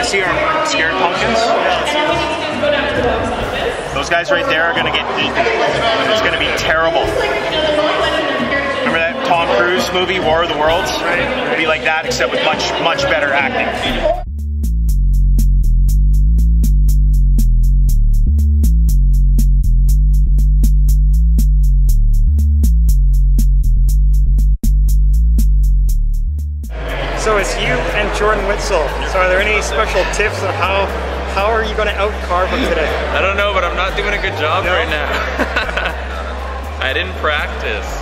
see our scared pumpkins? Those guys right there are gonna get eaten. It's gonna be terrible. Remember that Tom Cruise movie, War of the Worlds? It'll be like that, except with much better acting. So it's you and Jordan Witzel. So are there any special tips on how are you going to out-carve him today? I don't know, but I'm not doing a good job right now. I didn't practice.